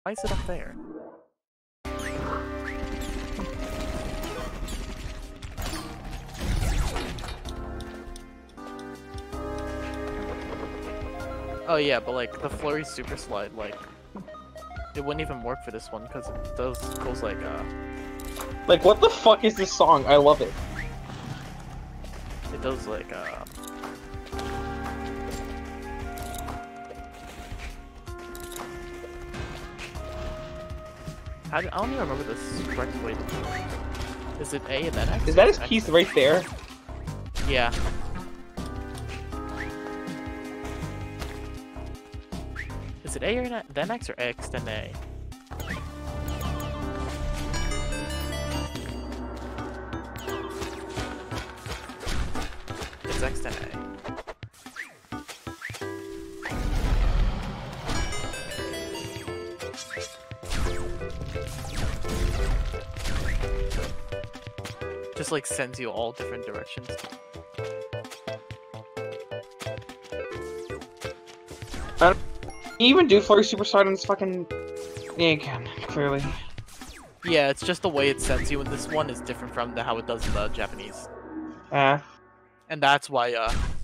Why is it up there? Oh yeah, but like the flurry super slide, like it wouldn't even work for this one because it goes like Like, what the fuck is this song? I love it. it does like I don't even remember this correct way to do it. Is it A and then X? Is that his X? piece right there? Yeah. Is it A or then X or X then A? It's X then A. Just like sends you all different directions. Can you even do flurry super slide on this fucking... Yeah, you can, clearly. Yeah, it's just the way it sends you in this one is different from how it does in the Japanese. Ah. And that's why